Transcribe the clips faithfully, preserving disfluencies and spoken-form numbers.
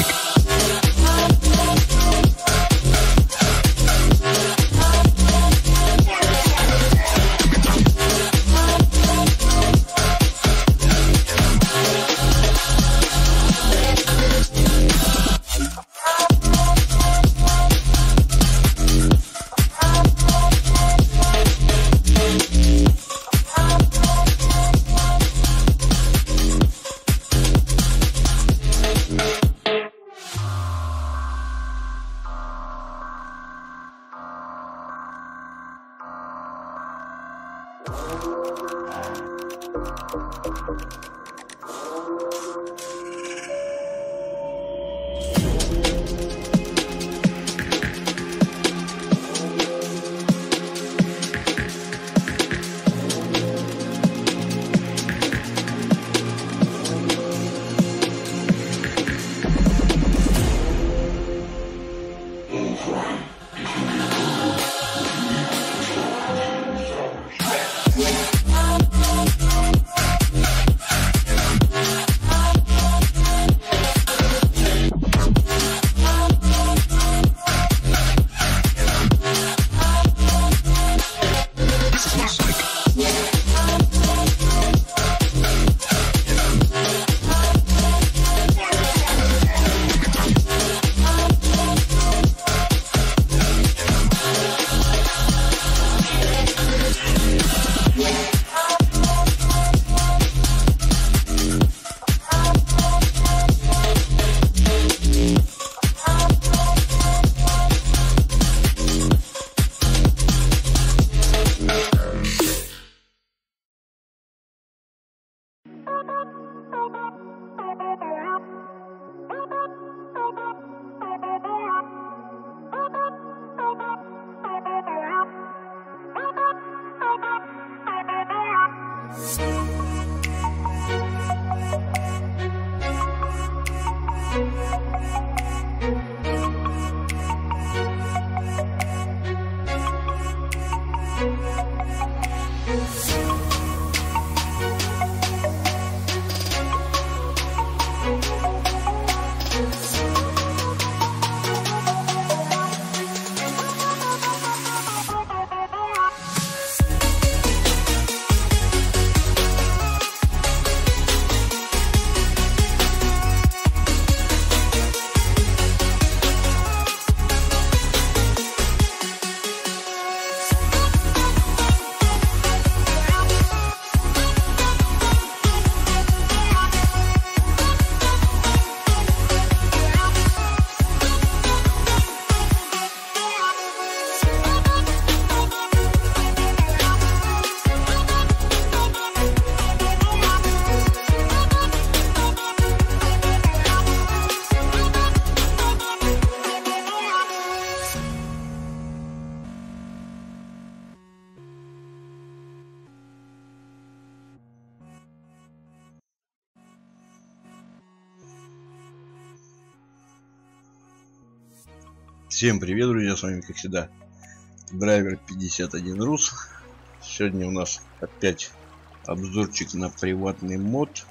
Всем привет, друзья, с вами как всегда Драйвер пятьдесят один Рус. Сегодня у нас опять обзорчик на приватный мод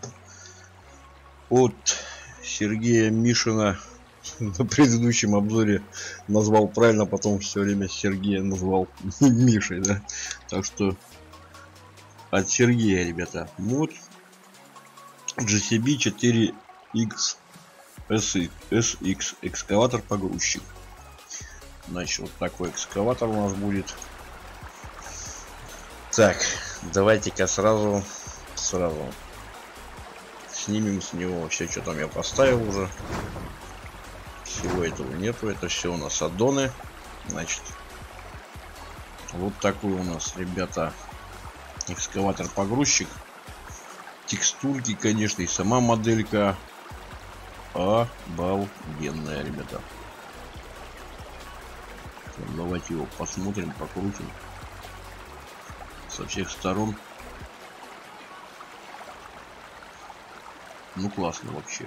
от Сергея Мишина. На предыдущем обзоре назвал правильно, потом все время Сергея назвал Мишей, да? Так что от Сергея, ребята, мод джи си би четыре икс эс икс, экскаватор-погрузчик. Значит, вот такой экскаватор у нас будет. Так, давайте-ка сразу сразу снимем с него все, что там я поставил уже. Всего этого нету, это все у нас аддоны. Значит, вот такой у нас, ребята, экскаватор-погрузчик. Текстурки, конечно, и сама моделька обалденная, ребята. Давайте его посмотрим, покрутим со всех сторон. Ну, классно вообще.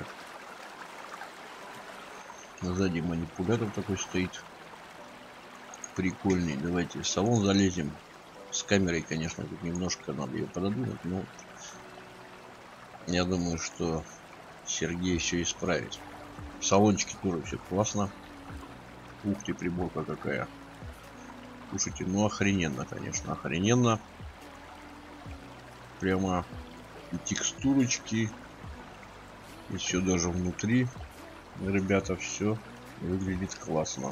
Сзади манипулятор такой стоит. Прикольный. Давайте в салон залезем. С камерой, конечно, тут немножко надо ее пододвинуть, но я думаю, что Сергей все исправит. салончике тоже все классно. Ух ты, приборка какая. Слушайте, ну охрененно, конечно, охрененно. Прямо и текстурочки, и все даже внутри. Ребята, все выглядит классно.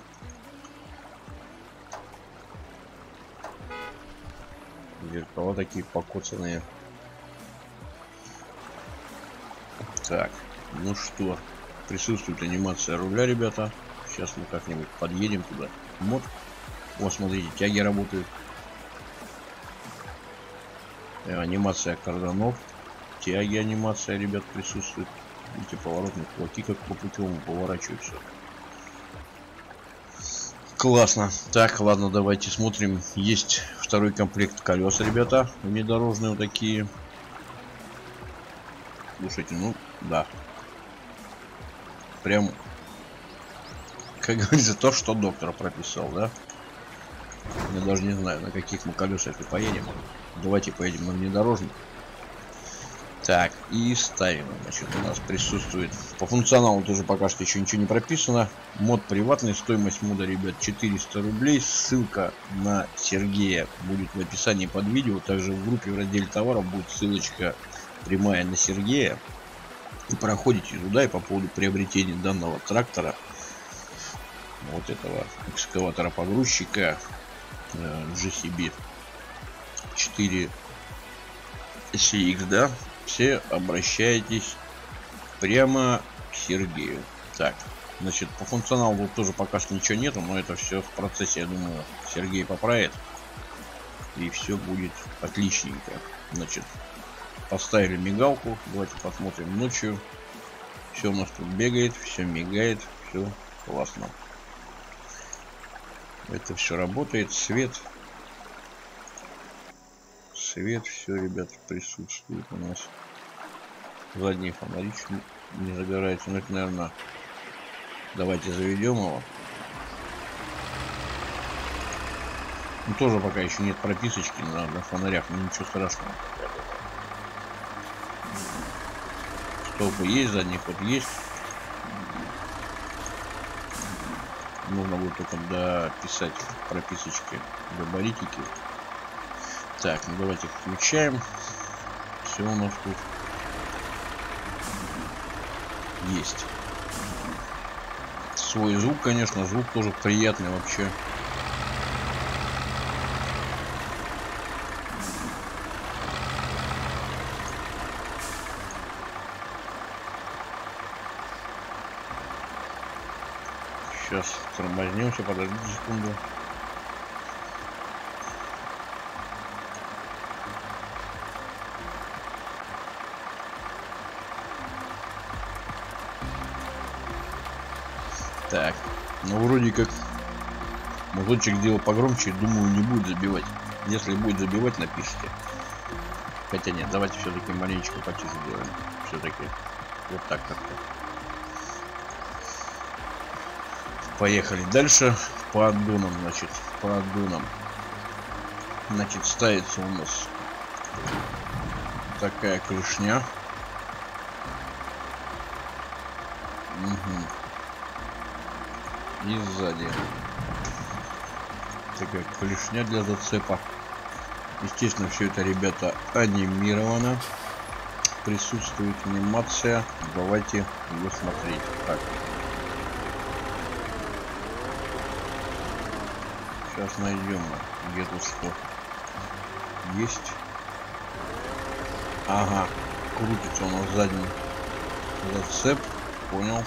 Зеркала такие покоцанные. Так, ну что, присутствует анимация руля, ребята. Сейчас мы как-нибудь подъедем туда. Мод. Вот, смотрите, тяги работают. Анимация карданов. Тяги анимация, ребят, присутствует. Видите, поворотные кулаки как по путевому поворачиваются. Классно. Так, ладно, давайте смотрим. Есть второй комплект колес, ребята. Внедорожные вот такие. Слушайте, ну, да. Прям, как говорится, то, что доктор прописал, да? Я даже не знаю, на каких мы колесах и поедем. Давайте поедем на внедорожник. Так, и ставим. Значит, у нас присутствует по функционалу тоже пока что еще ничего не прописано. Мод приватный, стоимость мода, ребят, четыреста рублей. Ссылка на Сергея будет в описании под видео. Также в группе в разделе товаров будет ссылочка прямая на Сергея. И проходите туда, и по поводу приобретения данного трактора, вот этого экскаватора погрузчика джи си би четыре си икс, да, все обращайтесь прямо к Сергею. Так, значит, по функционалу тут тоже пока что ничего нету, но это все в процессе, я думаю, Сергей поправит, и все будет отличненько. Значит, поставили мигалку, давайте посмотрим ночью. Все у нас тут бегает, все мигает, все классно. Это все работает, свет. Свет, все, ребят, присутствует у нас. Задний фонарик не загорается. Ну, это, наверное, давайте заведем его. Ну, тоже пока еще нет прописочки на, на фонарях, но ничего страшного. Столбы есть, задний ход есть. Нужно будет только дописать прописочки, габаритики. Так, ну давайте включаем. Все у нас тут есть. Свой звук, конечно, звук тоже приятный вообще. Сейчас тормознемся, подождите секунду. Так, ну вроде как моточек сделал погромче, думаю, не будет забивать. Если будет забивать, напишите. Хотя нет, давайте все-таки маленечко потише сделаем. Все-таки вот так как-то. Поехали дальше. По аддонам, значит, по аддонам. Значит, ставится у нас такая клешня. Угу. И сзади такая клешня для зацепа. Естественно, все это, ребята, анимировано. Присутствует анимация. Давайте ее смотреть. Так. Сейчас найдем, где тут что есть. Ага, крутится у нас задний зацеп. Понял.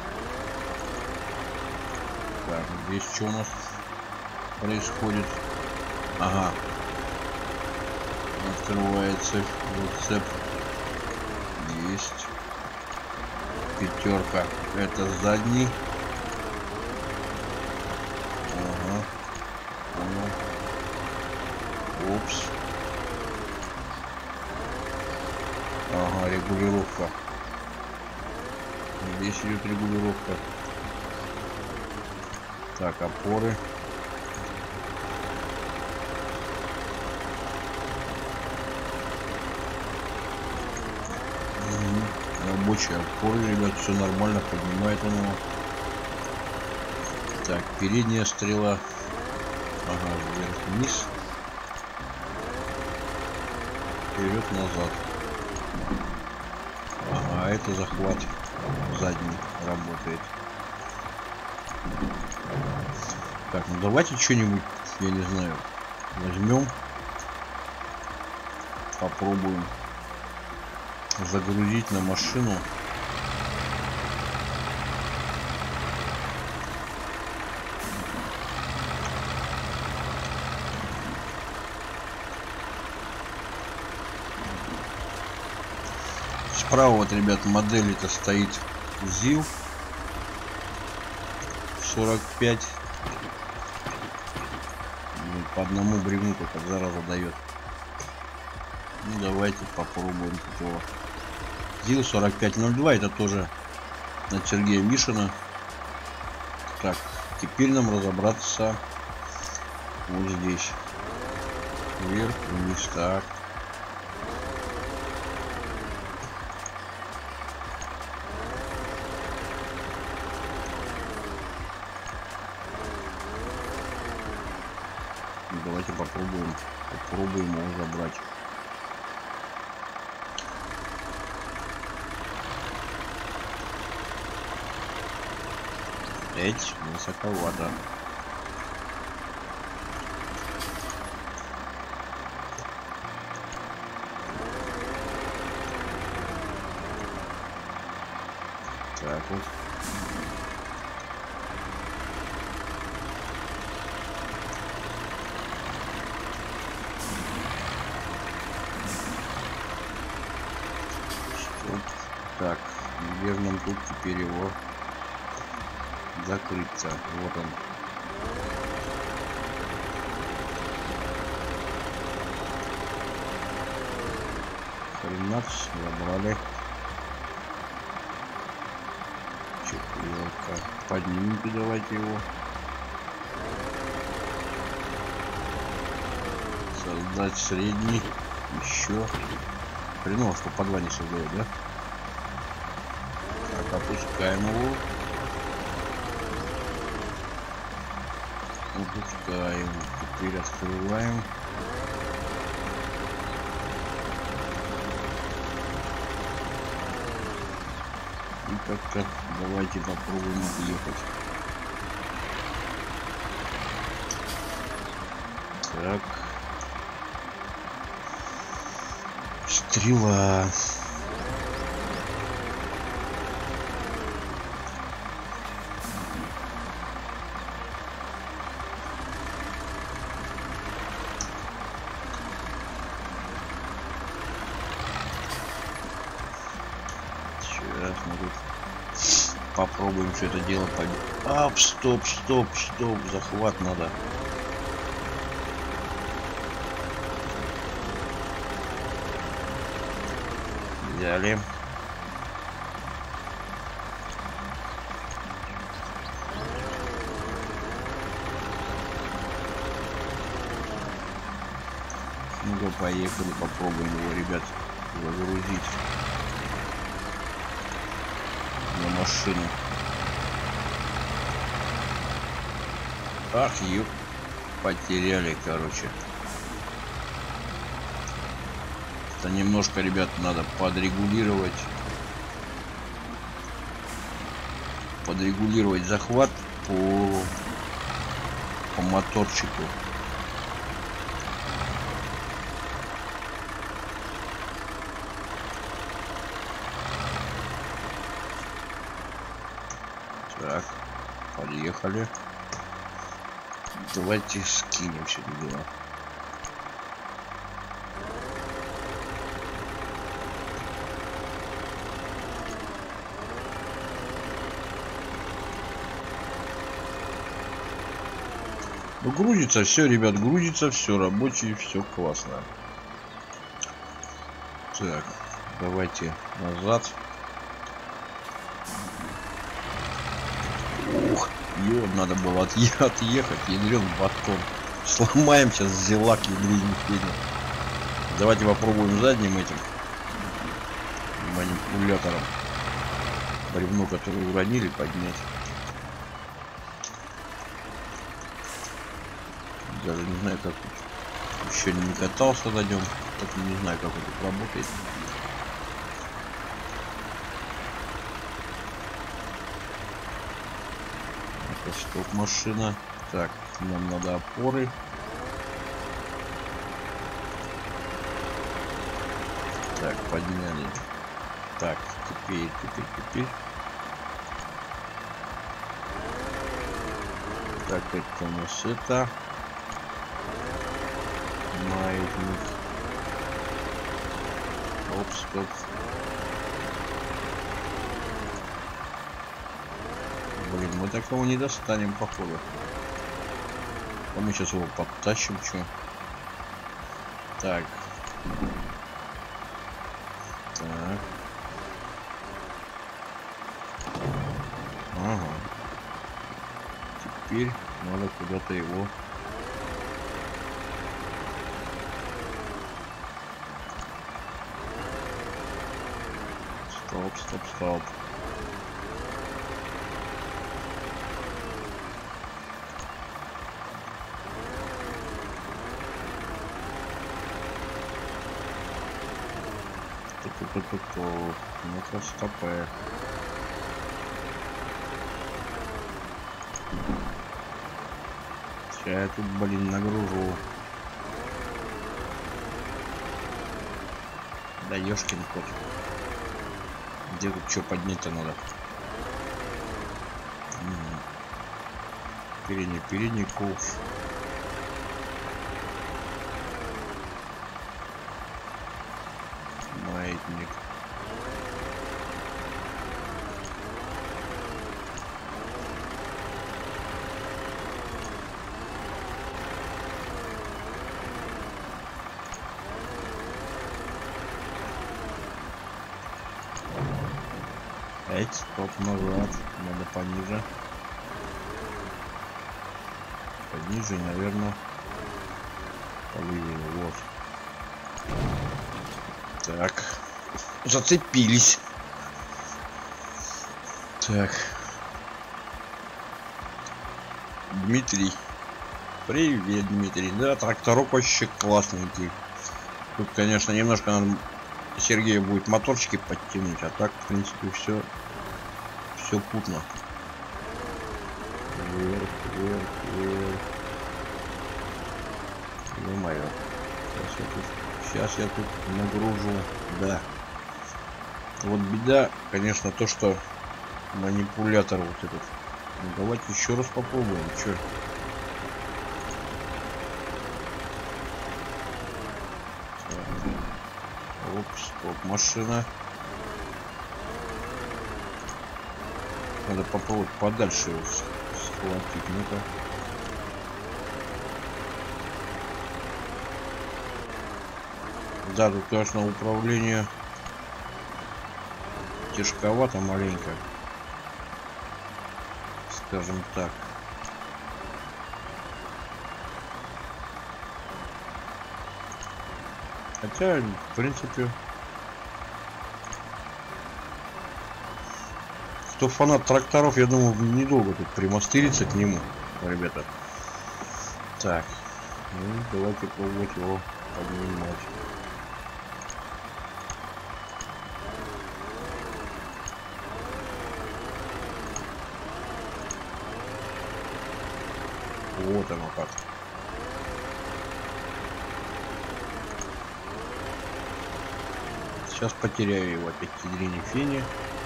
Так, здесь что у нас происходит? Ага. Открывается зацеп. Есть. Пятерка. Это задний. Ага. Понял. Упс. Ага, регулировка. Здесь идет регулировка. Так, опоры. Рабочий опор, ребят, все нормально, поднимает он его. Так, передняя стрела. Ага, вверх-вниз. Вперед-назад. Ага, это захват задний работает. Так, ну давайте что-нибудь, я не знаю, возьмем, попробуем загрузить на машину. Справа вот, ребят, модель это стоит ЗИЛ сорок пять. По одному бревну только зараза дает. Ну давайте попробуем такого. ЗИЛ сорок пять ноль два, это тоже от Сергея Мишина. Так, теперь нам разобраться вот здесь. Вверх, вниз, так. Давайте попробуем, попробуем его забрать. Эть, высоковато. Так вот. Так, где же нам тут теперь его закрыться? Вот он. тринадцать забрали. Четверка. Поднимите давайте его. Создать средний. Еще. Хреново, что по два не создает, да? Так, опускаем его. Опускаем. Теперь открываем. И как-то давайте попробуем отъехать. Так. Стрела. Сейчас мы тут попробуем все это дело победить. А, стоп, стоп, стоп, захват надо. Взяли. Ну-ка, поехали, попробуем его, ребят, загрузить на машину. Ах, ё, потеряли, короче. Это немножко, ребят, надо подрегулировать. Подрегулировать захват по, по моторчику. Так, подъехали. Давайте скинем все это дело. Ну, грузится все, ребят, грузится все, рабочий, все классно. Так, давайте назад. Ух, ё, надо было отъе отъехать, ядрён батон. Сломаем сейчас зелак, ядрён. Давайте попробуем задним этим манипулятором бревно, которое уронили, поднять. Даже не знаю, как тут. Еще не катался на нем, поэтому не знаю, как это работает. Это стоп машина. Так, нам надо опоры. Так, подняли. Так, теперь, теперь, теперь. Так, это у нас это. Маятник. Оп, стоп. Блин, мы такого не достанем, походу. А мы сейчас его подтащим, что? Так. Так. Ага. Теперь надо куда-то его. Стоп, стоп, стоп. Ту-ту-ту-ту-ту. Ну-ка, стопэ. Сейчас я тут, блин, нагружу. Да ёшкин кот. Где тут что поднять-то надо? Передний, передний ковш. Маятник. Эть, стоп, назад. Надо пониже. Пониже, наверное. Половину. Вот. Так. Зацепились. Так. Дмитрий. Привет, Дмитрий. Да, тракторок вообще классный. Тут, конечно, немножко надо Сергею будет моторчики подтянуть, а так, в принципе, все все путно. Вверх, вверх, вверх. Ё-моё. Сейчас я тут, сейчас я тут нагружу. Да. Вот беда, конечно, то, что манипулятор вот этот. Ну, давайте еще раз попробуем. Чё? Оп, стоп, машина. Надо попробовать подальше его схватить. Ну-ка. Да, тут, конечно, управление тяжковато маленько, скажем так. Хотя, в принципе, кто фанат тракторов, я думаю, недолго тут примастыриться к нему, ребята. Так, ну, давайте пробовать его поднимать. Вот оно как. Сейчас потеряю его опять к ядрине фени.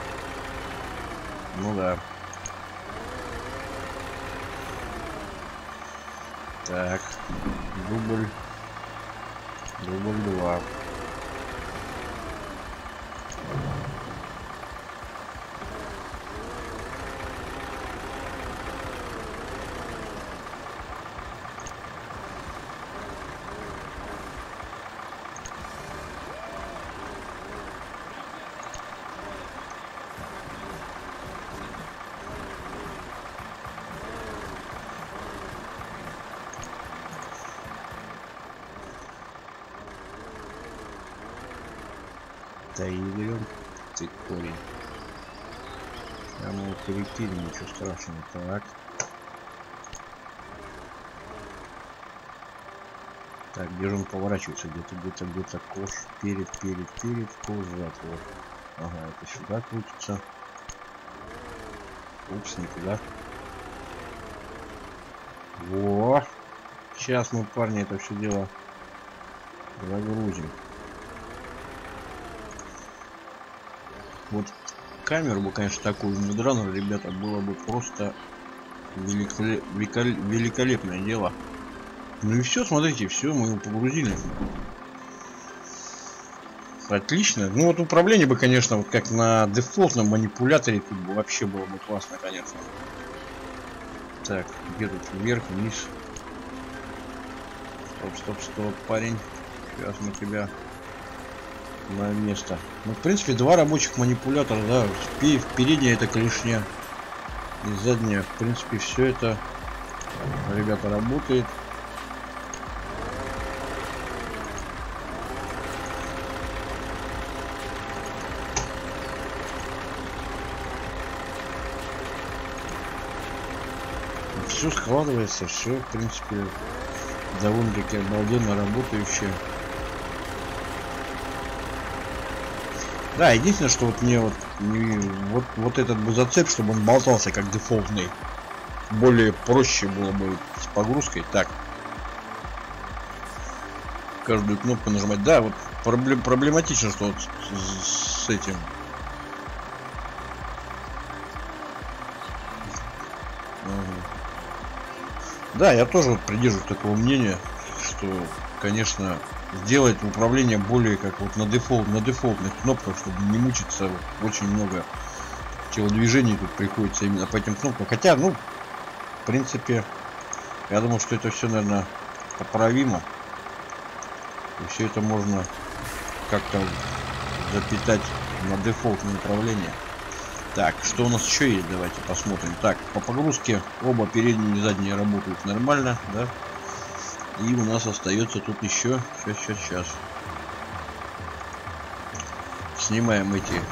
Ну да. Так. Дубль. Дубль два. Доиграем. ты корень. Я могу перекинуть, ничего страшного. Так. Так, где же он поворачивается? Где-то, где-то, где-то кош. Перед, перед, перед, кош, затвор. Ага, это сюда крутится. Упс, не туда. Во! Сейчас мы, парни, это все дело загрузим. Вот камеру бы, конечно, такую мудраную, ребята, было бы просто великолеп... великолепное дело. Ну и все, смотрите, все, мы его погрузили. Отлично. Ну вот управление бы, конечно, вот как на дефолтном манипуляторе, тут бы вообще было бы классно, конечно. Так, где тут вверх, вниз? Стоп, стоп, стоп, парень. Сейчас мы тебя на место. Ну, в принципе, два рабочих манипулятора, да. Передняя это клешня. И задняя. В принципе, все это, ребята, работает. Все складывается, все, в принципе, довольно-таки обалденно работающее. Да, единственное, что вот мне вот, не, вот, вот этот бы зацеп, чтобы он болтался как дефолтный, более проще было бы с погрузкой. Так, каждую кнопку нажимать. Да, вот проблем, проблематично, что вот с, с этим. Да, я тоже вот придерживаюсь такого мнения, что, конечно, сделать управление более как вот на дефолт, на дефолтных кнопках, чтобы не мучиться. Очень много телодвижений тут приходится именно по этим кнопкам. Хотя, ну, в принципе, я думаю, что это все, наверное, поправимо. И все это можно как-то запитать на дефолтное управление. Так, что у нас еще есть? Давайте посмотрим. Так, по погрузке оба передние и задние работают нормально, да? И у нас остается тут еще. Сейчас, сейчас, сейчас. Снимаем эти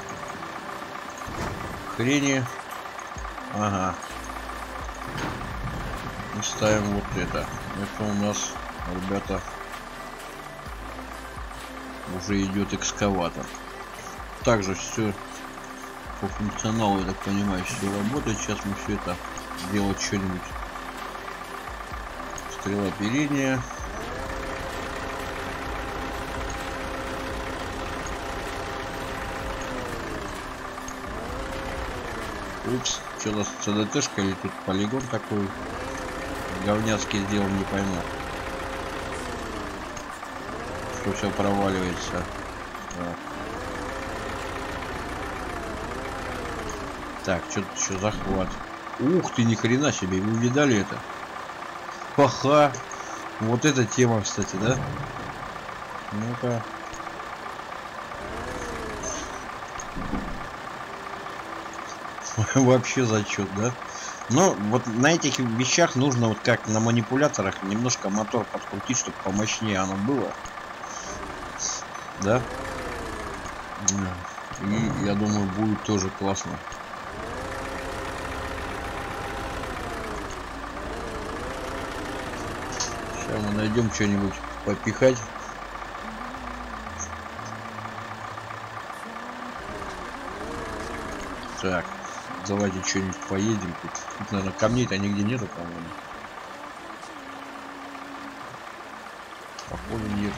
хрени. Ага. И ставим вот это. Это у нас, ребята, уже идет экскаватор. Также все по функционалу, я так понимаю, все работает. Сейчас мы все это делать что-нибудь. Стрела передняя. Упс, что-то с ЦДТшкой или тут полигон такой говняцкий сделан, не пойму. Что все проваливается. Так. Так, что тут еще захват. Ух ты, ни хрена себе, вы видали это? Ха-ха. Вот эта тема, кстати, да? Ну-ка. Вообще зачет, да? Но вот на этих вещах нужно, вот как на манипуляторах, немножко мотор подкрутить, чтобы помощнее оно было. Да? И я думаю, будет тоже классно. Сейчас мы найдем что-нибудь попихать. Так, давайте что-нибудь поедем. Тут, тут наверное, камней-то нигде нету, по-моему. Походу нет.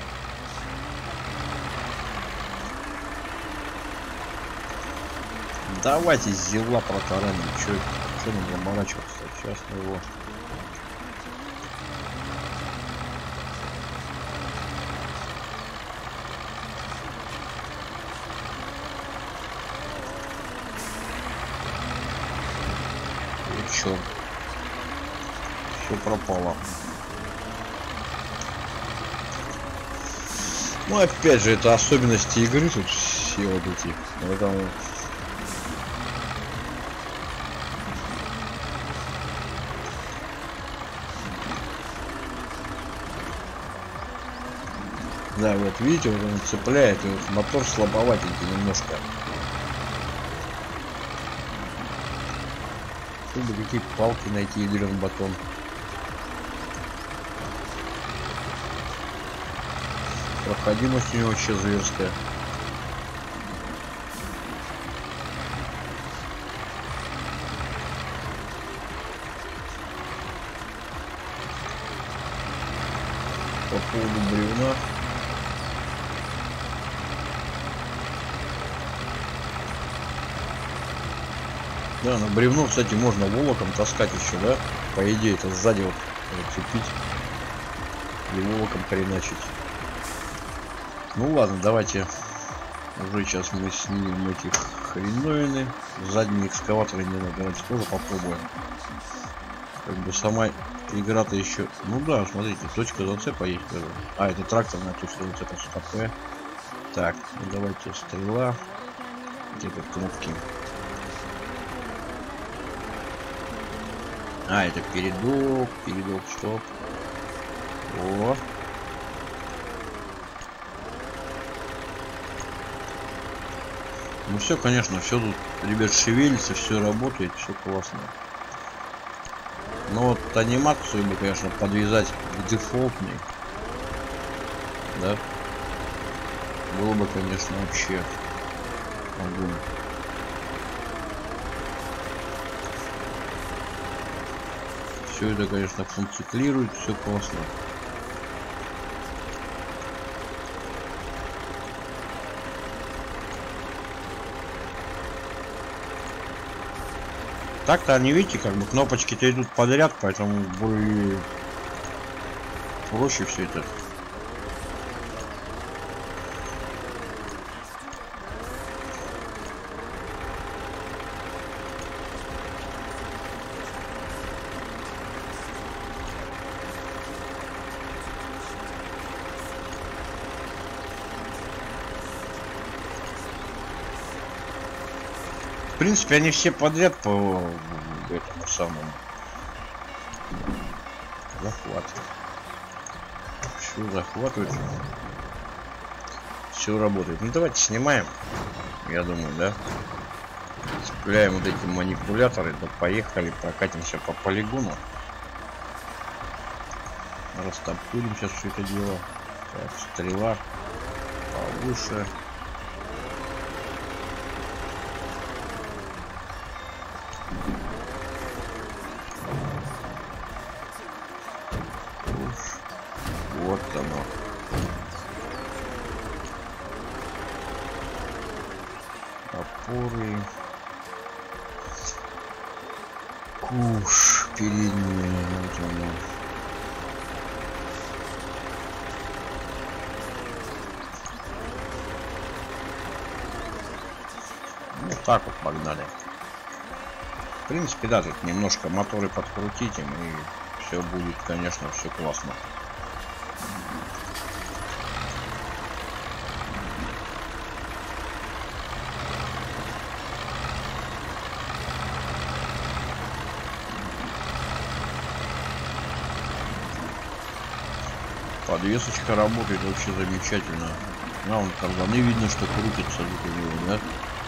Давайте зела протараним. Че, че нам заморачиваться? Сейчас мы его. Черт. Все пропало. Ну опять же, это особенности игры тут все вот эти. Поэтому... Да, вот видите, вот он цепляет, и вот мотор слабоватенький немножко. Еще бы какие палки найти, ядрен батон. Проходимость у него вообще зверская. По поводу бревна. Да, на бревно, кстати, можно волоком таскать еще, да? По идее, это сзади вот зацепить и волоком хреначить. Ну ладно, давайте уже сейчас мы снимем эти хреновины. Задние экскаваторы не надо, давайте тоже попробуем. Как бы сама игра-то еще... Ну да, смотрите, точка зацепа есть. А, это тракторная точка зацепа, СТП. Так, ну давайте стрела. Где-то кнопки. А, это передок, передок, стоп. О. Ну все, конечно, все тут, ребят, шевелится, все работает, все классно. Но вот анимацию бы, конечно, подвязать к дефолтной. Да? Было бы, конечно, вообще огонь. Все это, конечно, функционирует, все классно. Так-то они, видите, как бы кнопочки-то идут подряд, поэтому более проще все это. В принципе, они все подряд по этому самому захватывают. Все захватывают. Все работает. Ну давайте снимаем. Я думаю, да. Цепляем вот эти манипуляторы. Да поехали, прокатимся по полигону. Растопырим сейчас все это дело. Так, стрела повыше. Вот оно. Опоры. Куш передние. Вот оно. Вот так вот погнали. В принципе, да, тут немножко моторы подкрутить им, и все будет, конечно, все классно. Подвесочка работает вообще замечательно. На, вон карбаны видно, что крутится тут у него, да?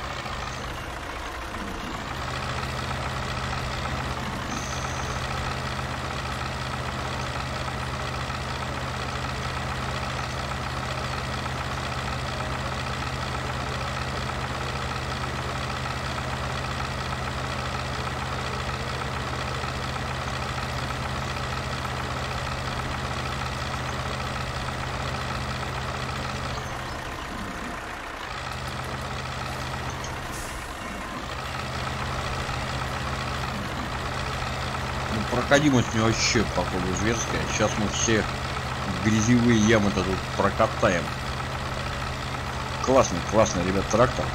Проходимость у него вообще, походу, зверская. Сейчас мы все грязевые ямы-то тут прокатаем. Классный, классный, ребят, трактор.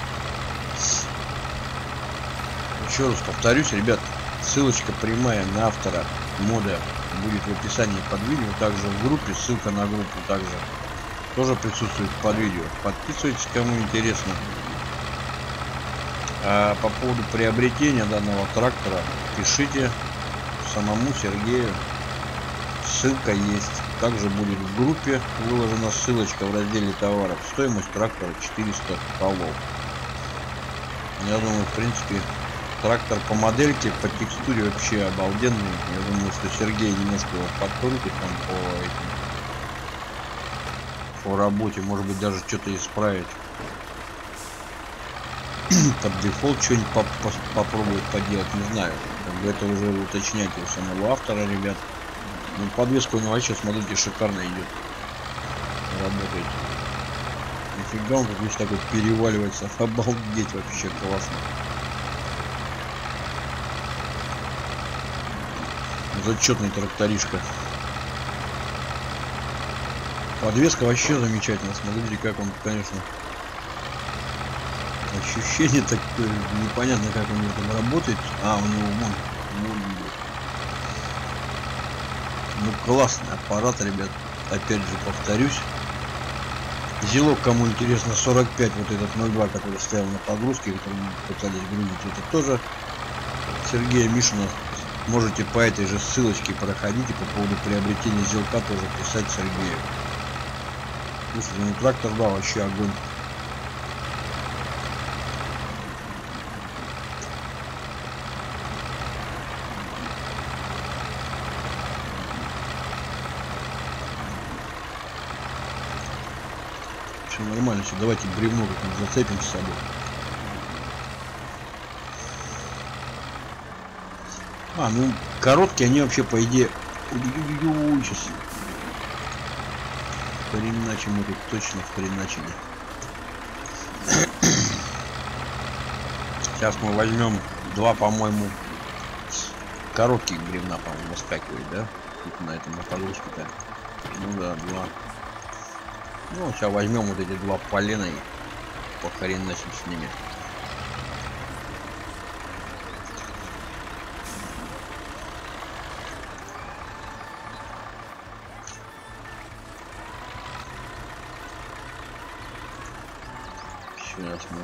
Еще раз повторюсь, ребят, ссылочка прямая на автора мода будет в описании под видео. Также в группе, ссылка на группу также тоже присутствует под видео. Подписывайтесь, кому интересно. А по поводу приобретения данного трактора пишите самому Сергею, ссылка есть. Также будет в группе выложена ссылочка в разделе товаров. Стоимость трактора четыреста колов. Я думаю, в принципе, Трактор по модельке, по текстуре вообще обалденный. Я думаю, что Сергей немножко его подкрутит там по этим, по работе, может быть даже что-то исправить. Под дефолт что-нибудь поп поп попробовать поделать, не знаю. Как бы это уже уточнять у самого автора, ребят. Ну, подвеска у него вообще, смотрите, шикарно идет. Работает. Нифига он как весь такой переваливается. Обалдеть, вообще классно. Зачетный тракторишка. Подвеска вообще замечательно. Смотрите, как он, конечно. Ощущение такое, непонятно, как он там работает. А, у него вон, вон. Ну, классный аппарат, ребят. Опять же повторюсь. Зелок, кому интересно, сорок пять, вот этот ноль два, который стоял на погрузке, который мы пытались грузить, это тоже Сергея Мишина. Можете по этой же ссылочке проходить и по поводу приобретения зелка тоже писать Сергею. Слушайте, ну трактор, да, вообще огонь. Все нормально, все, давайте бревно как-нибудь зацепим с собой. А, ну, короткие, они вообще, по идее... Сейчас. Хреначим мы тут, точно хреначили. Сейчас мы возьмем два, по-моему, коротких бревна, по-моему, выскакивает, да? Тут на этом, на погрузке-то. Ну да, два. Ну, сейчас возьмем вот эти два полена и похреначим с ними. Сейчас мы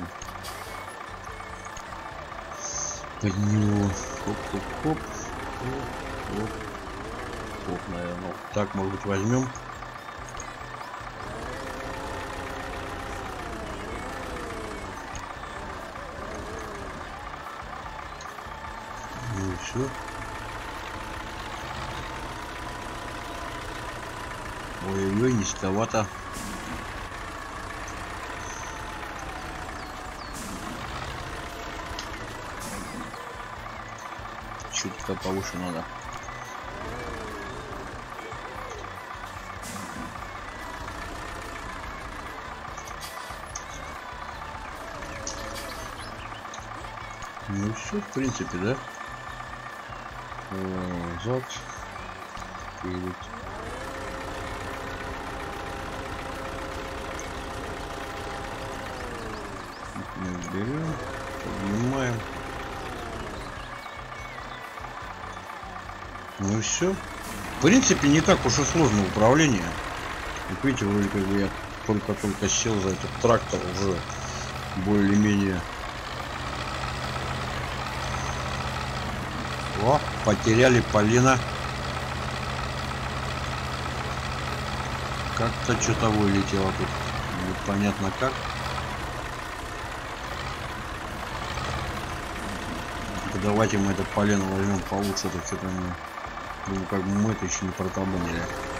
под него хоп-хоп-хоп, хоп-хоп, наверное. Так, может быть, возьмем. Ну и все. Ой-ой-ой, низковато. Чутка повыше надо. Ну все, в принципе, да? Зад. Перед. Мы берем, поднимаем. Ну и все. В принципе, не так уж и сложно управление. Как видите, вроде как бы я только-только сел за этот трактор, уже более-менее. О, потеряли полено. Как-то что-то вылетело тут. Непонятно как. Давайте мы это полено возьмем получше, это что-то не... Думаю, как бы мы это еще не протабанили.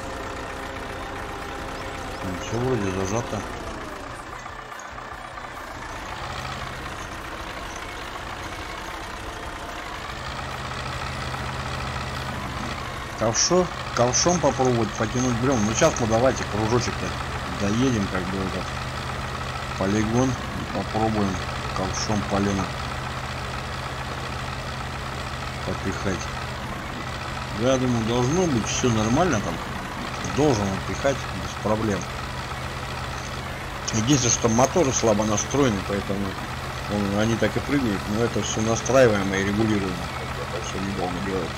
Все вроде зажато. Ковшо, ковшом попробовать потянуть бревна. Ну сейчас мы давайте кружочек-то доедем, как бы этот полигон, и попробуем ковшом полено попихать. Я думаю, должно быть все нормально там. Должен отпихать без проблем. Единственное, что моторы слабо настроены, поэтому он, они так и прыгают. Но это все настраиваемо и регулируемо. Это все недолго делается.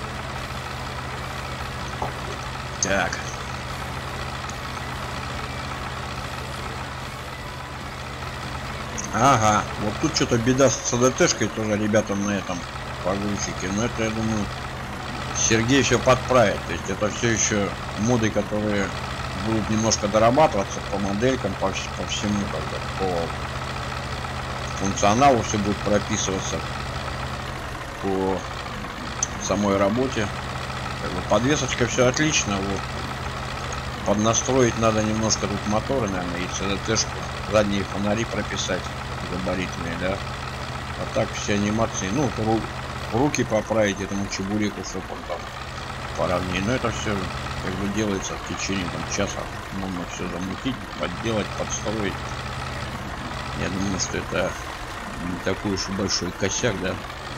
Так. Ага, вот тут что-то беда с ЦДТшкой тоже ребятам на этом погрузчике. Но это, я думаю, Сергей все подправит. То есть это все еще моды, которые будут немножко дорабатываться по моделькам, по, по всему, как бы, по функционалу все будет прописываться. по самой работе. Как бы подвесочка все отлично. Вот. Поднастроить надо немножко тут моторы, наверное, и ЦДТшку, задние фонари прописать габаритные, да. А так все анимации, ну, ру, руки поправить этому чебуреку, чтобы он там поровнее. Но это все как бы делается в течение там часа. Можно все замутить, подделать, подстроить. Я думаю, что это не такой уж и большой косяк, да.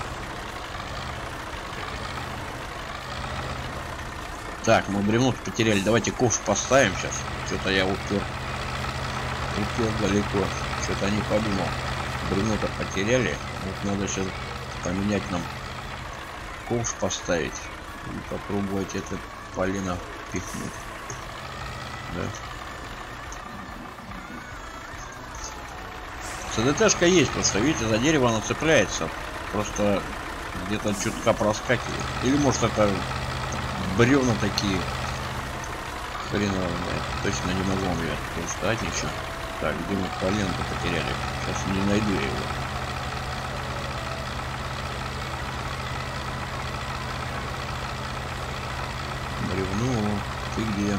Так, мы бревно потеряли. Давайте ковш поставим сейчас. Что-то я упер. Упер далеко. Что-то не подумал. Бревно-то потеряли. Вот надо сейчас поменять нам ковш поставить. И попробовать это полено пихнуть. Да. ЦДТшка есть, просто видите, за дерево она цепляется. Просто где-то чутка проскакивает. Или может это бревна такие хреновые. Точно не могу вам я сказать ничего. Так, где мы полено-то потеряли? Сейчас не найду я его. Бревно, ты где?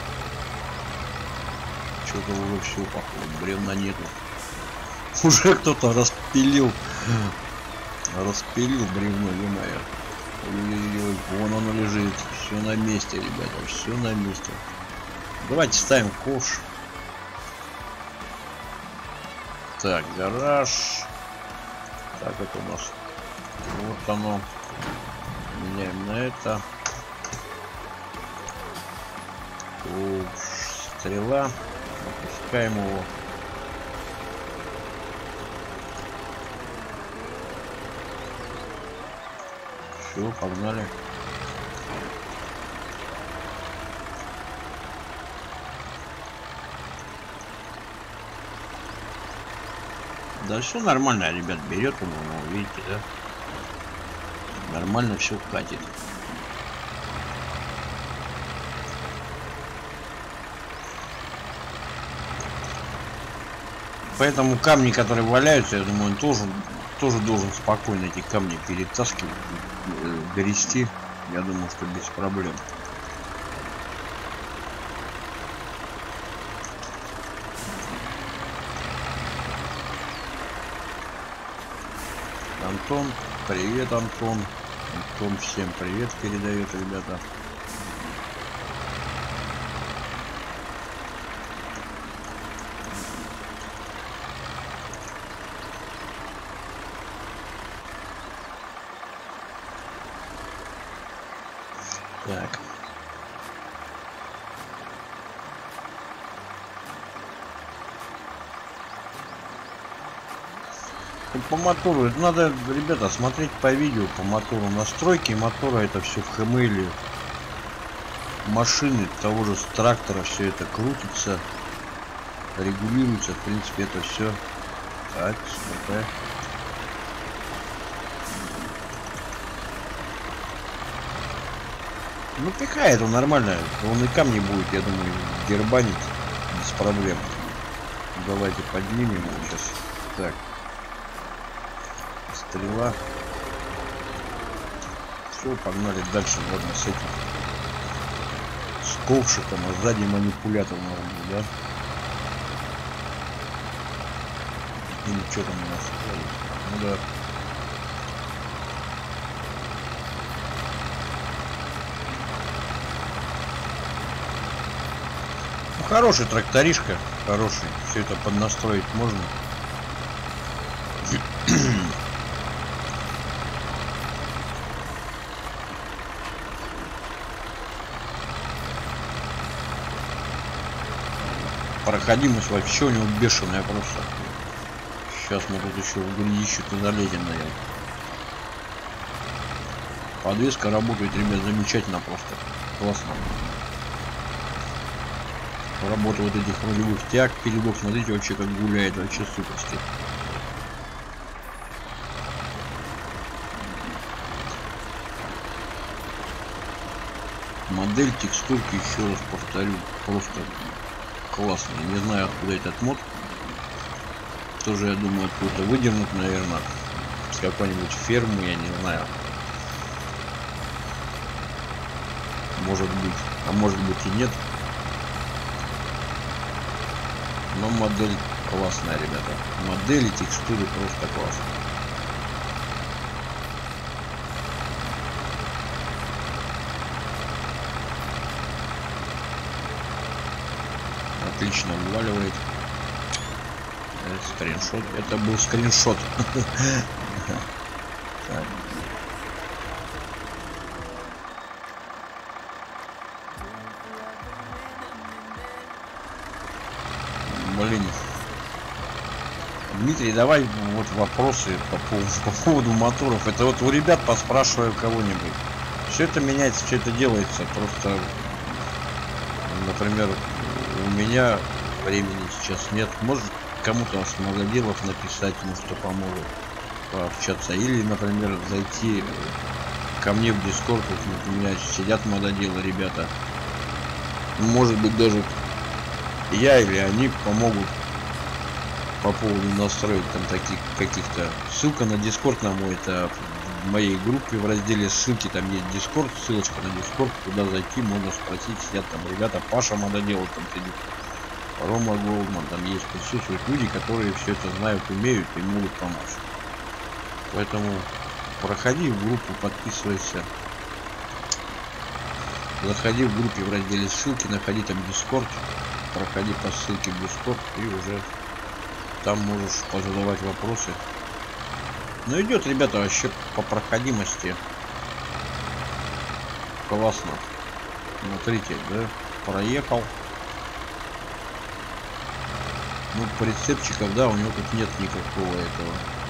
Что-то уже все походу. Бревна нету. Уже кто-то распилил. Распилил бревно, ё-моё. Ой-ой-ой, вон оно лежит. Все на месте, ребята, все на месте. Давайте ставим ковш. Так, гараж. Так, это у нас. Вот оно. Меняем на это. Ковш. Стрела. Опускаем его. Все, погнали. Да все нормально, ребят, берет он, ну, видите, да? Нормально все катит. Поэтому камни, которые валяются, я думаю, он тоже, тоже должен спокойно эти камни перетаскивать, грести. Я думаю, что без проблем. Антон, привет, Антон. Антон всем привет передает, ребята. Так. По мотору это надо, ребята, смотреть по видео по мотору. Настройки мотора, это все в хмеле. Машины того же с трактора все это крутится, регулируется. В принципе, это все. Так, смотри. Ну, пихает он нормально. Он и камни будет, я думаю, дербанить без проблем. Давайте поднимем его сейчас. Так. Стрела. Все, погнали дальше. Ладно, с этим. С ковшиком, а сзади манипулятор, наверное, да? Или что там у нас? Ну да. Ну, хороший тракторишка, хороший. Все это поднастроить можно. Проходимость вообще у него бешеная просто. Сейчас мы тут еще в грязищу-то залезем, наверное. Подвеска работает, ребят, замечательно просто. Классно. Работа вот этих рулевых тяг, передок, смотрите, вообще как гуляет, вообще суперски. Модель, текстурки, еще раз повторю, просто классно. Не знаю, откуда этот мод. Тоже, я думаю, откуда-то выдернут, наверное. с какой-нибудь фермы, я не знаю. Может быть, а может быть и нет. Но модель классная, ребята. Модели, текстуры просто классные. Отлично вываливает. Скриншот. Это был скриншот. Так. Блин. Дмитрий, давай вот вопросы по поводу, по поводу моторов. Это вот у ребят поспрашиваю кого-нибудь. Все это меняется, все это делается. Просто, например, у меня времени сейчас нет. Может, кому-то с мододелов написать, ему что поможет пообщаться. Или, например, зайти ко мне в Discord. Вот у меня сидят мододелы, ребята. Может быть, даже я или они помогут по поводу настроек там таких каких-то. Ссылка на Discord на мой, это в моей группе в разделе ссылки, там есть Discord, ссылочка на Discord, туда зайти, можно спросить, сидят там ребята, Паша мододелов там сидит, Рома Голдман, там есть, присутствуют люди, которые все это знают, умеют и могут помочь. Поэтому проходи в группу, подписывайся, заходи в группе в разделе ссылки, находи там Discord, проходи по ссылке в Discord и уже там можешь позадавать вопросы. Ну идет, ребята, вообще по проходимости классно. Смотрите, да, проехал. Ну, прицепчиков, да, у него тут нет никакого этого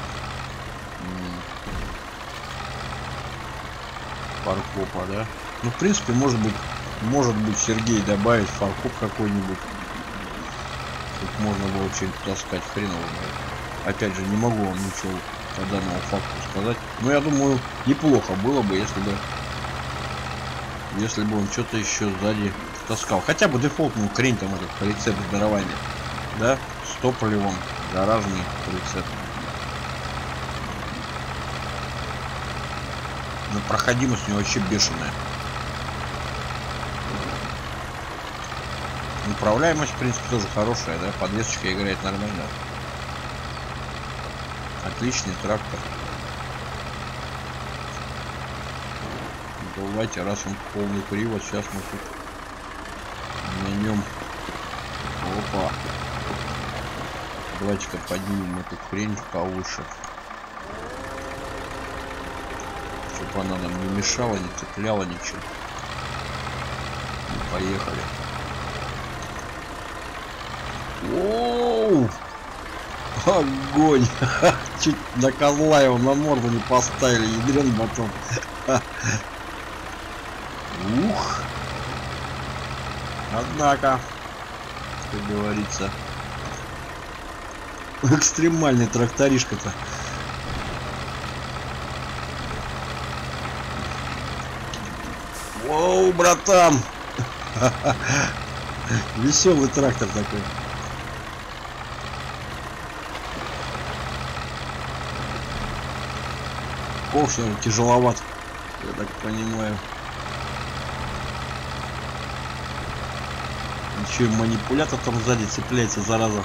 фаркопа, да. Ну, в принципе, может быть, может быть, Сергей добавить фаркоп какой-нибудь. Тут можно было что-нибудь таскать, хреново. Опять же, не могу вам ничего по данному факту сказать. Но я думаю, неплохо было бы, если бы если бы он что-то еще сзади таскал. Хотя бы дефолтную хрень, там этот прицеп здорования. Да, с топливом, гаражный прицеп. Но проходимость у него вообще бешеная. Управляемость, в принципе, тоже хорошая, да, подвесочка играет нормально. Отличный трактор. Давайте, раз он полный привод, сейчас мы тут на нем. Опа. Давайте-ка поднимем эту хрень повыше, чтобы она нам не мешала, не цепляла ничего. Поехали. Оу! Огонь! Чуть на козла его на морду не поставили, ядрен батон. Ух! Однако, как говорится, экстремальный тракторишка-то. Воу, братан! Веселый трактор такой. Ковш, наверное, тяжеловат, я так понимаю. Еще и манипулятор там сзади цепляется, зараза.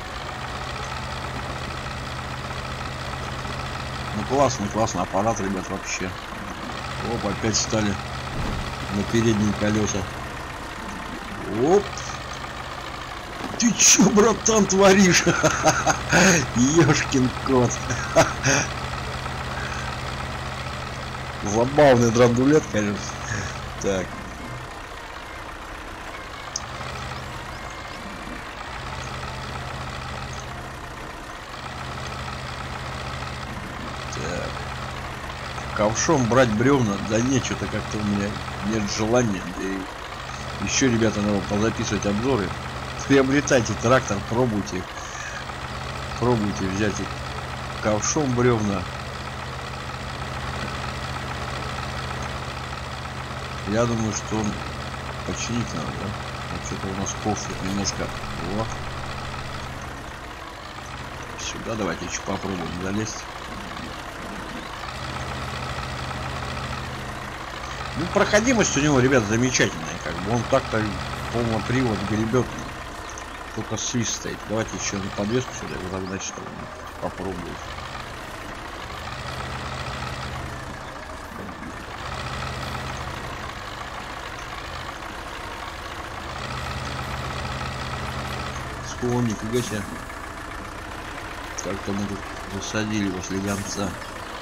Ну классный, классный аппарат, ребят, вообще. Оп, опять встали на передние колеса. Оп. Ты чё, братан, творишь? Ёшкин кот. Забавный драндулет, конечно. Так. Так. Ковшом брать бревна, да нет, что-то как-то у меня нет желания. Да и еще, ребята, надо позаписывать обзоры. Приобретайте трактор, пробуйте. Пробуйте взять их ковшом бревна. Я думаю, что он починить надо, да? Вот что-то у нас ковш немножко. О. Сюда давайте еще попробуем залезть. Ну, проходимость у него, ребят, замечательная. Как бы он так-то полный привод гребет. Только свист стоит. Давайте еще на подвеску сюда загнать, чтобы попробовать. О, нифига себе. Как-то мы тут засадили возле гонца.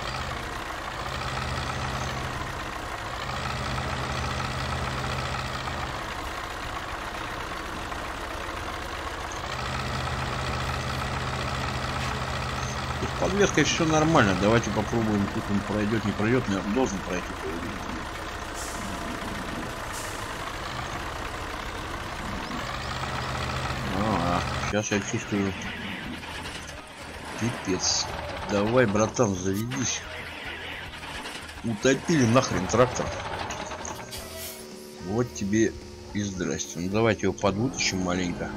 С подвеской все нормально. Давайте попробуем, тут он пройдет, не пройдет, наверное, должен пройти. А, сейчас я чувствую. Пипец. Давай, братан, заведись. Утопили нахрен трактор. Вот тебе и здрасте. Ну давайте его подвытащим маленько.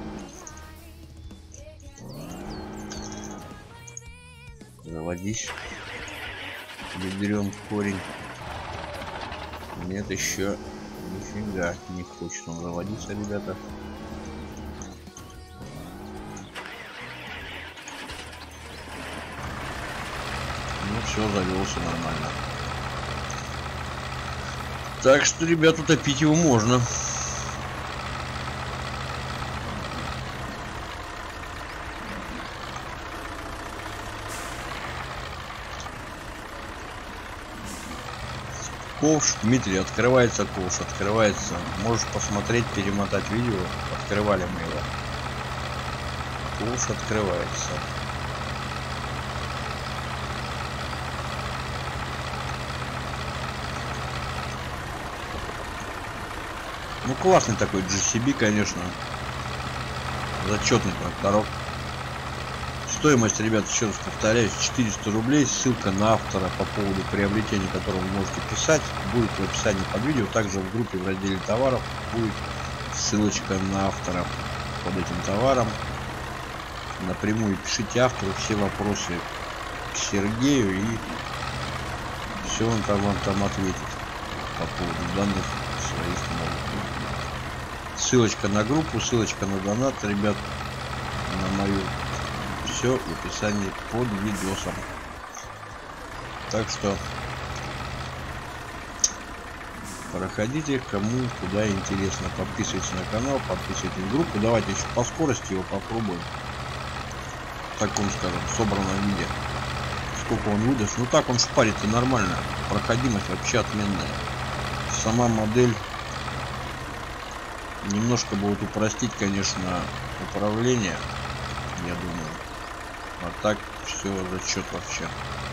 Заводись. Берем корень. Нет, еще нифига не хочет он заводиться, ребята. Ну все, завелся нормально. Так что, ребят, утопить его можно. Ковш, Дмитрий, открывается ковш, открывается. Можешь посмотреть, перемотать видео. Открывали мы его. Ковш открывается. Ну, классный такой джи си би, конечно. Зачетный тракторок. Стоимость, ребят, еще раз повторяюсь, четыреста рублей. Ссылка на автора по поводу приобретения, которого вы можете писать, будет в описании под видео. Также в группе в разделе товаров будет ссылочка на автора под этим товаром. Напрямую пишите автору все вопросы к Сергею, и все он там вам там ответит по поводу данных своих новых. Ссылочка на группу, ссылочка на донат, ребят, на мою. Все в описании под видосом. Так что проходите, кому куда интересно. Подписывайтесь на канал, подписывайтесь в группу. Давайте еще по скорости его попробуем. В таком, скажем, собранном виде. Сколько он выдаст. Ну так он шпарится нормально. Проходимость вообще отменная. Сама модель немножко будет упростить, конечно, управление, я думаю. А так все зачет вообще.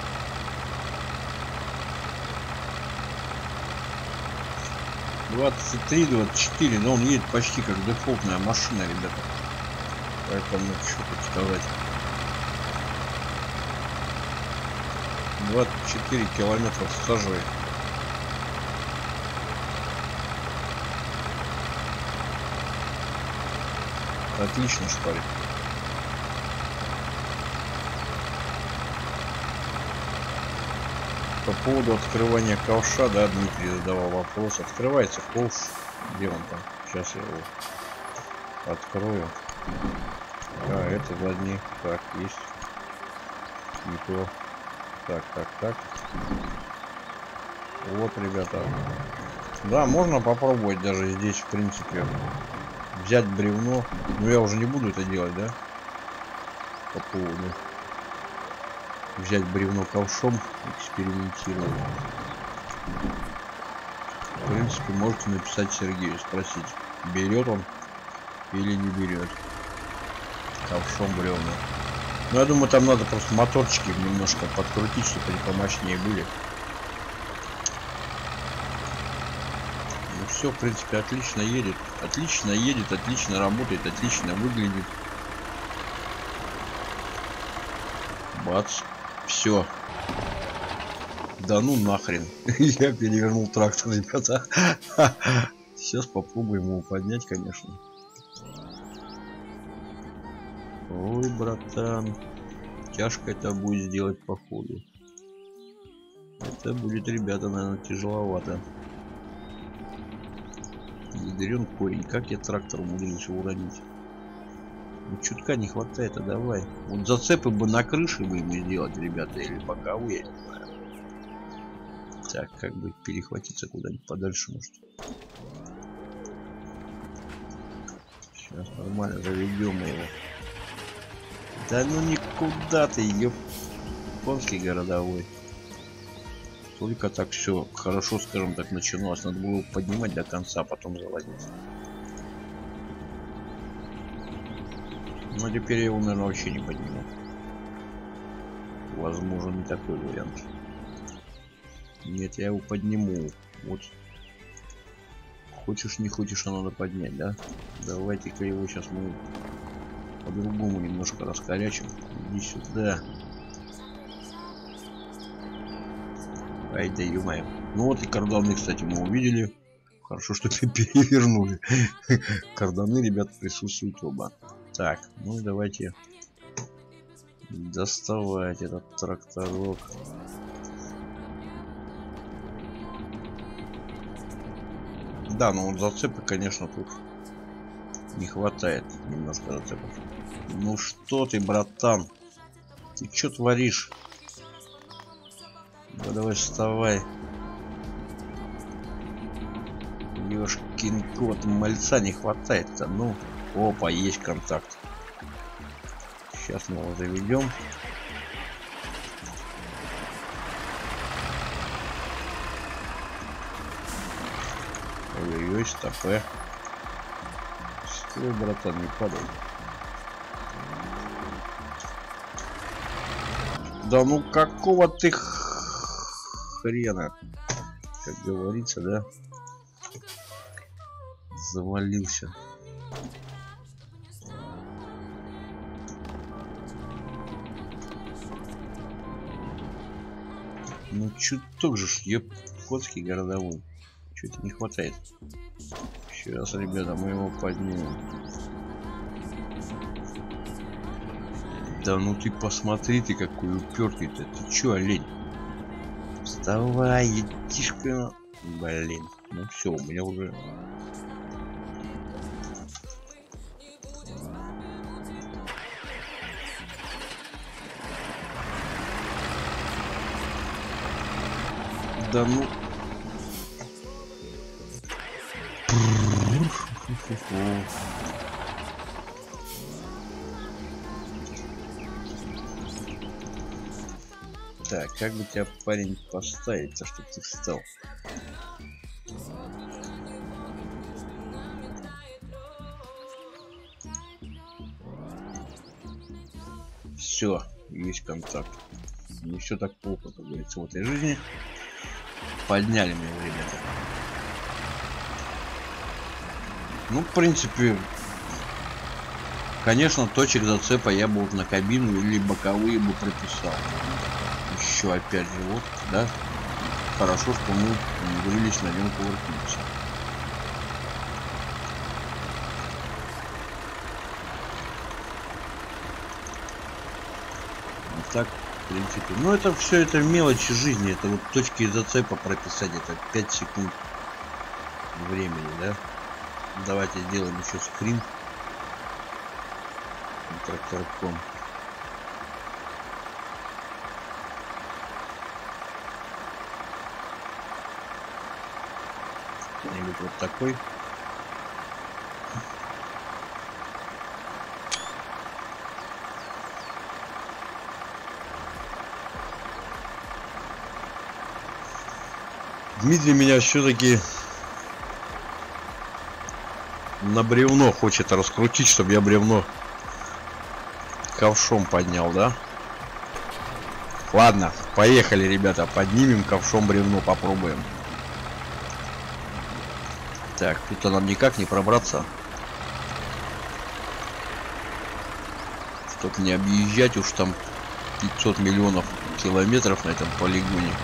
двадцать три двадцать четыре, но он едет почти как дефолтная машина, ребята. Поэтому что тут сказать. двадцать четыре километра стажей. Отлично шпарит. По поводу открывания ковша, да, Дмитрий задавал вопрос. Открывается ковш. Где он там? Сейчас я его открою. А, это задний. Так, есть. Не то. Так, так, так. Вот, ребята. Да, можно попробовать даже здесь, в принципе, взять бревно. Но я уже не буду это делать, да? По поводу взять бревно ковшом, экспериментировать. В принципе, можете написать Сергею, спросить, берет он или не берет ковшом бревна. Но я думаю, там надо просто моторчики немножко подкрутить, чтобы они помощнее были. Ну все, в принципе, отлично едет. Отлично едет, отлично работает, отлично выглядит. Бац. Все. Да ну нахрен. Я перевернул трактор, ребята. Сейчас попробуем его поднять, конечно. Ой, братан. Тяжко это будет сделать по ходу. Это будет, ребята, наверное, тяжеловато. ядрен корень. Как я трактор умудрился уронить? Ну, чутка не хватает, а давай. Вот зацепы бы на крыше бы ему сделать, ребята, или боковые, я не знаю. Так, как бы перехватиться куда-нибудь подальше, может. Сейчас нормально заведем его. Да ну никуда ты, японский городовой. Только так все хорошо, скажем так, начиналось. Надо было поднимать до конца, а потом заводить. Но теперь я его, наверное, вообще не подниму. Возможно, не такой вариант. Нет, я его подниму. Вот. Хочешь, не хочешь, а надо поднять, да? Давайте-ка его сейчас мы по-другому немножко раскорячим. Иди сюда. Ай да ё-моё. Ну вот и карданы, кстати, мы увидели. Хорошо, что перевернули. Карданы, ребят, присутствуют оба. Так, ну и давайте доставать этот тракторок. Да, но вот зацепы, конечно, тут не хватает немножко зацепов. Ну что ты, братан? Ты что творишь? Да давай вставай. Ёшкин кот, мальца не хватает-то. Ну, опа, есть контакт. Сейчас мы его заведем. Ой-ой-ой, стопэ. Стой, братан, не падай. Да ну какого ты хрена? Как говорится, да? Завалился. Ну чуток же ж японский городовой. Чуть не хватает. Сейчас, ребята, мы его поднимем. Да ну ты посмотри, ты какой упертый-то. Ты чё, олень? Вставай, едишка. Блин. Ну все, у меня уже... Да ну... Так, как бы тебя, парень, поставить-то, чтобы ты встал? Все, есть контакт. Не все так плохо, как говорится, в этой жизни. Подняли мы его, ребята. Ну, в принципе, конечно, точек зацепа я бы вот на кабину или боковые бы прописал. Еще опять же, вот, да, хорошо, что мы умудрились на нем кувыркнуться. Так, в принципе, ну это все, это мелочи жизни, это вот точки зацепа прописать, это пять секунд времени, да. Давайте сделаем еще скрин тракторком. Кто-нибудь вот такой. Дмитрий меня все-таки на бревно хочет раскрутить, чтобы я бревно ковшом поднял, да? Ладно, поехали, ребята, поднимем ковшом бревно, попробуем. Так, тут-то нам никак не пробраться. Чтоб не объезжать уж там пятьсот миллионов километров на этом полигоне.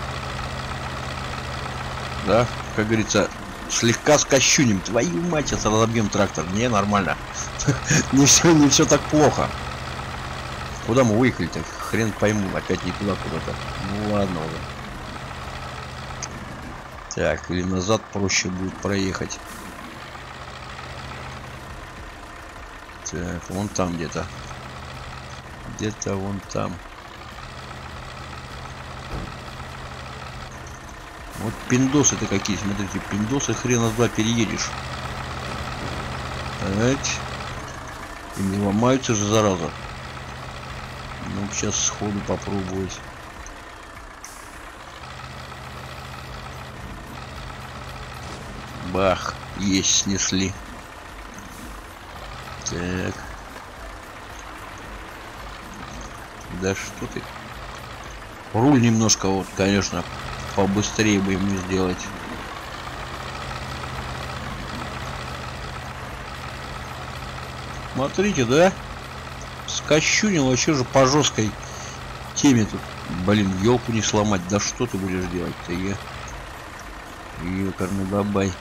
Да, как говорится, слегка скощуним. Твою мать, сейчас разобьем трактор. Не, нормально. Не все, не все так плохо. Куда мы выехали-то? Хрен пойму. Опять не туда куда-то. Ну ладно уже. Так, или назад проще будет проехать. Так, вон там где-то. Где-то вон там. Вот пиндосы-то какие, смотрите, пиндосы хрена с два переедешь. Так. И не ломаются же, зараза. Ну, сейчас сходу попробовать. Бах, есть, снесли. Так. Да что ты? Руль немножко, вот, конечно, побыстрее бы ему сделать. Смотрите, да? Скощунил вообще же по жесткой теме тут. Блин, елку не сломать. Да что ты будешь делать-то, я? Ёкарный бабай.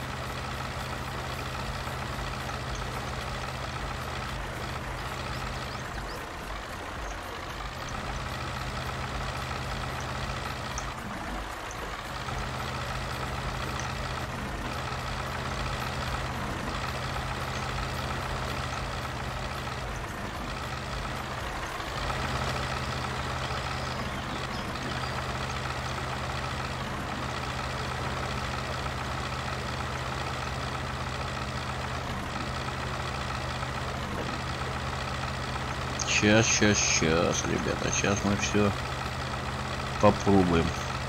Сейчас, сейчас, сейчас, ребята, сейчас мы все попробуем.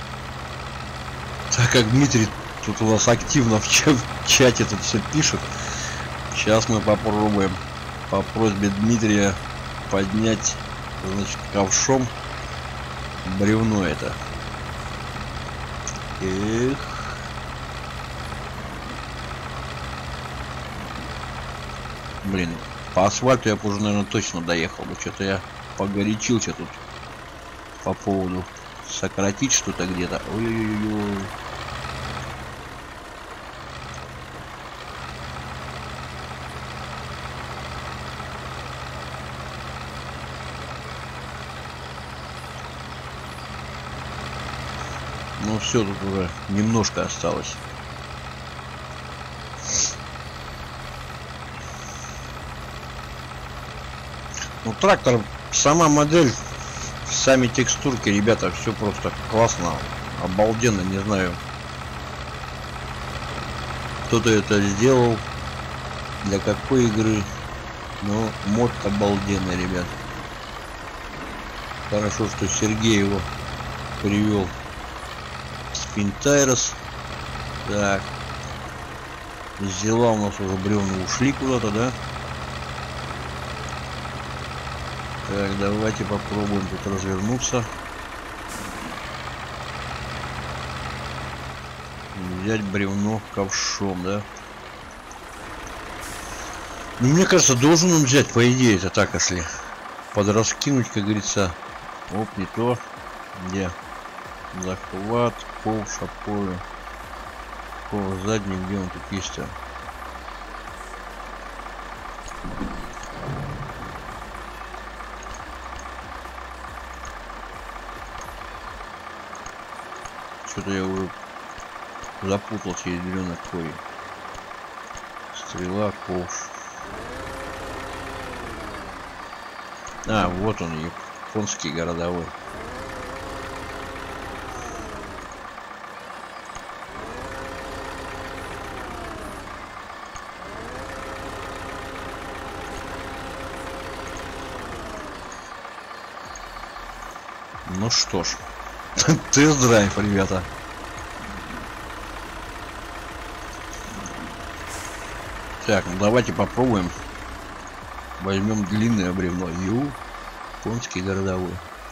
Так как Дмитрий тут у вас активно в, чат, в чате тут все пишет, сейчас мы попробуем по просьбе Дмитрия поднять, значит, ковшом бревно это. Эх. Блин. По асфальту я бы уже, наверное, точно доехал бы. Что-то я погорячился тут по поводу сократить что-то где-то. Ой-ой-ой. Ну все, тут уже немножко осталось. Ну, трактор, сама модель, сами текстурки, ребята, все просто классно, обалденно, не знаю, кто-то это сделал, для какой игры, но мод обалденный, ребят. Хорошо, что Сергей его привел. Спинтайрос. Так. Из дела у нас уже бревна ушли куда-то, да? Так, давайте попробуем тут развернуться. Взять бревно ковшом, да? Ну, мне кажется, должен он взять, по идее, это так, если подраскинуть, как говорится. Оп, не то. Где? Захват, ковш, опоры. Ковш задний, где он тут есть? -то? Что-то я уже запутался, ядрёный кой. Стрела, ковш. А, вот он, японский городовой. Ну что ж, тест-драйв, ребята. Так, ну давайте попробуем. Возьмем длинное бревно. Ю, японский городовой.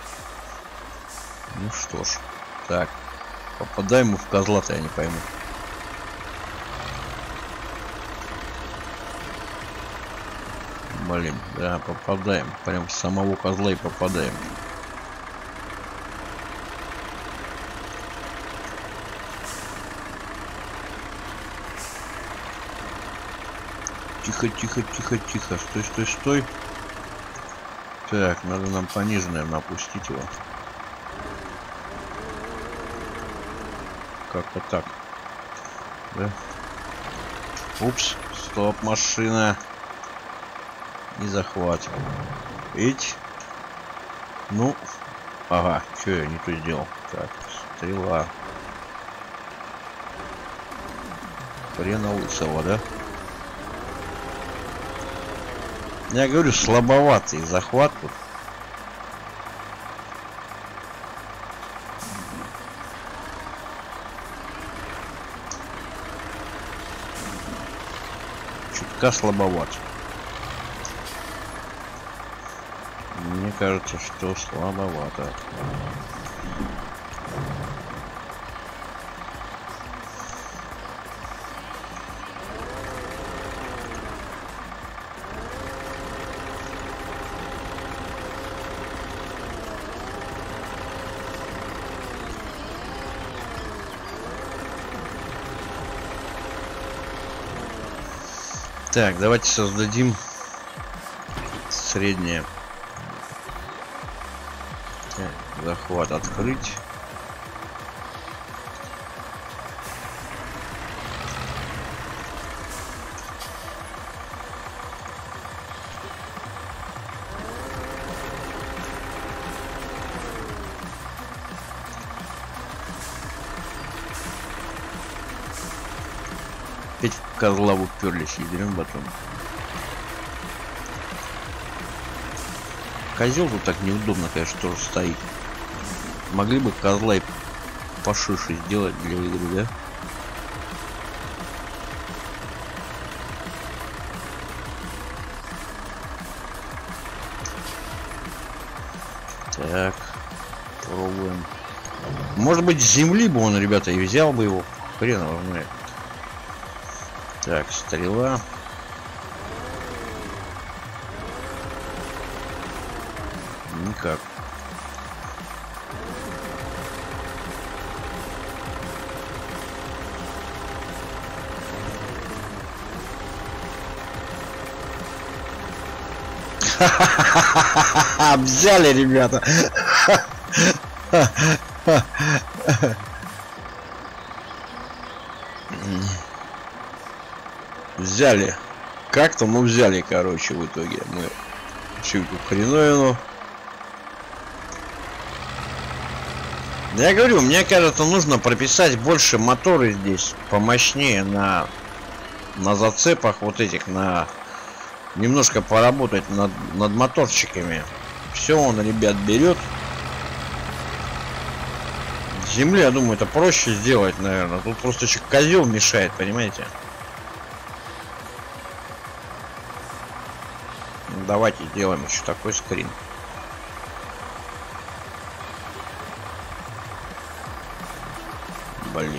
Ну что ж, так, попадаем мы в козла-то, я не пойму. Блин, да, попадаем. Прям с самого козла и попадаем. Тихо, тихо, тихо, тихо. Стой, стой, стой. Так, надо нам пониже, наверное, опустить его. Как-то так. Да? Упс, стоп, машина. и захват. Ведь, ну, ага, что я не то сделал? Так, стрела. Хрена лысого, да? Я говорю, слабоватый захват тут. Чутка слабоват. Мне кажется, что слабовато. Так, давайте создадим среднее. Так, захват открыть. Опять в козла уперлись, ядрен батон. Козел тут так неудобно, конечно, тоже стоит. Могли бы козла и пошише сделать для игры, да? Так, пробуем. Может быть, с земли бы он, ребята, и взял бы его. Хрен его знает. Так, стрела. Никак. Взяли, ребята. Взяли. Как-то мы взяли, короче, в итоге. Мы всю эту хреновину. Я говорю, мне кажется, нужно прописать больше моторы здесь, помощнее на на зацепах вот этих, на немножко поработать над, над моторчиками. Все он, ребят, берет. С земли, я думаю, это проще сделать, наверное. Тут просто еще козел мешает, понимаете? Давайте сделаем еще такой скрин. Блин.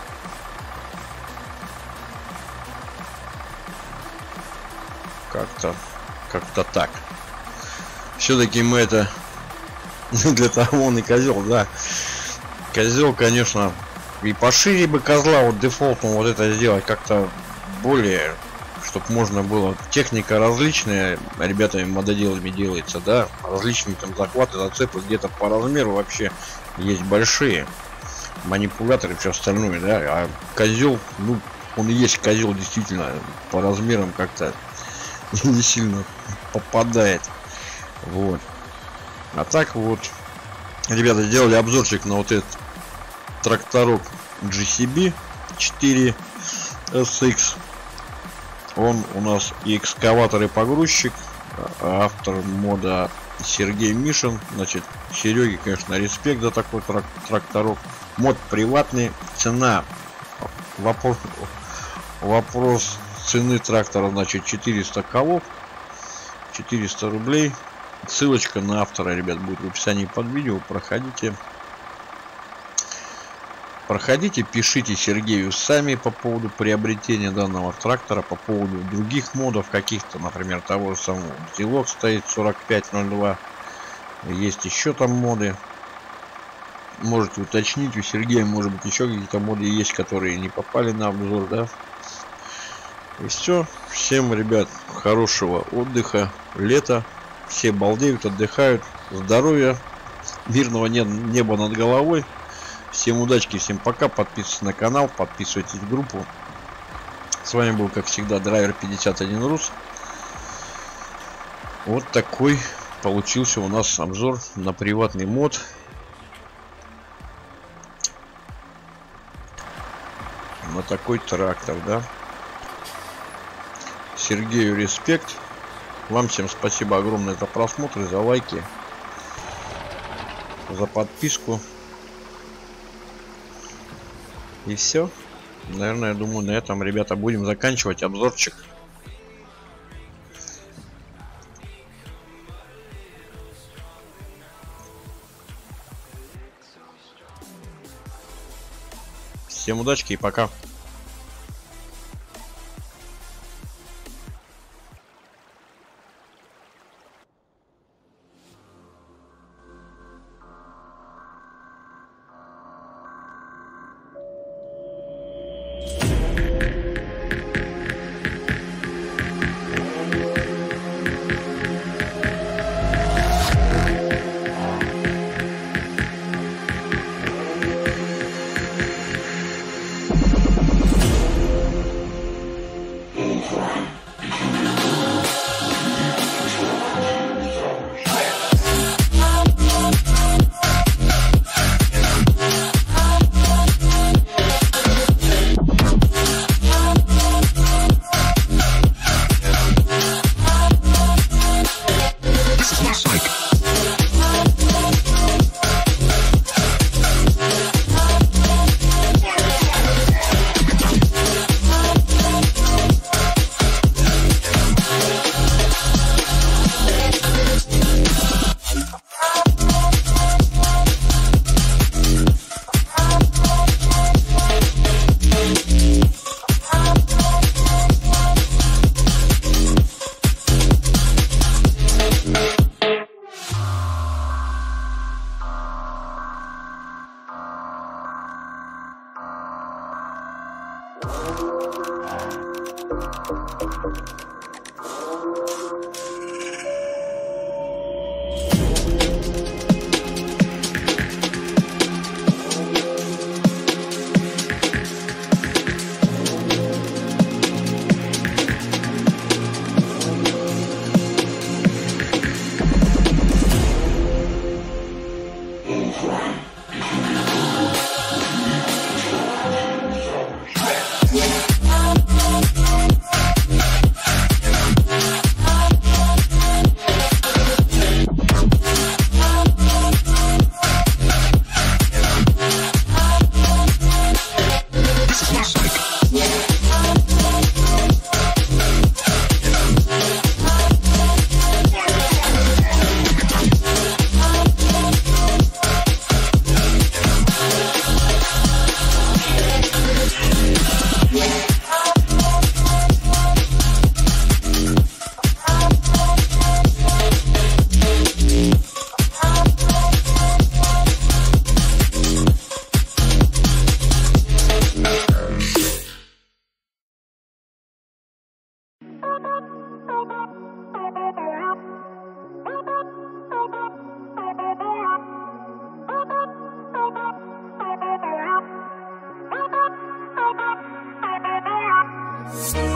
Как-то, как-то так. Все-таки мы это для того он и козел, да. Козел, конечно, и пошире бы козла, вот дефолтом вот это сделать как-то более, чтобы можно было. Техника различная, ребятами мододелами делается, да. Различные там захваты, зацепы, где-то по размеру вообще есть большие манипуляторы, все остальное, да. А козел, ну, он и есть козел, действительно, по размерам как-то не сильно попадает. Вот. А так вот, ребята, сделали обзорчик на вот этот тракторок джи си би четыре эс икс. Он у нас и экскаватор, и погрузчик. Автор мода Сергей Мишин. Значит, Сереге, конечно, респект за такой трак тракторок. Мод приватный. Цена. Вопрос, вопрос цены трактора, значит, четыреста колов. четыреста рублей. Ссылочка на автора, ребят, будет в описании под видео. Проходите. Проходите, пишите Сергею сами по поводу приобретения данного трактора, по поводу других модов каких-то, например, того же самого Зилок стоит сорок пять ноль два. Есть еще там моды. Можете уточнить у Сергея, может быть, еще какие-то моды есть, которые не попали на обзор, да. И все. Всем, ребят, хорошего отдыха, лета. Все балдеют, отдыхают. Здоровья, мирного неба над головой. Всем удачки, всем пока. Подписывайтесь на канал, подписывайтесь в группу. С вами был, как всегда, Драйвер пятьдесят один Рус. Вот такой получился у нас обзор на приватный мод. На такой трактор, да. Сергею респект. Вам всем спасибо огромное за просмотр, за лайки, за подписку. И все. Наверное, я думаю, на этом, ребята, будем заканчивать обзорчик. Всем удачи и пока. We'll be right back.